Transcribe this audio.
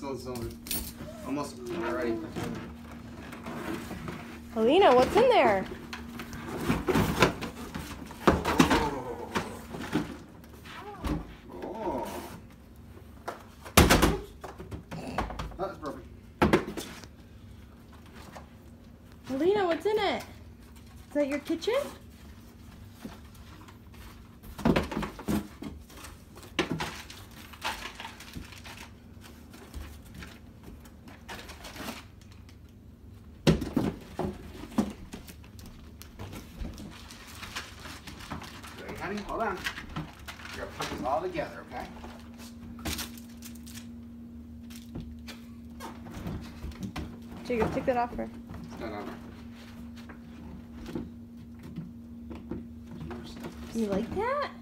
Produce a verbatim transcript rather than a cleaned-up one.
still silver. Almost ready. Alina, what's in there? Oh. That's perfect. Alina, what's in it? Is that your kitchen? Ready, honey? Hold on. We're gonna put this all together, okay? Jacob, take that off her. No, no, no. You like that?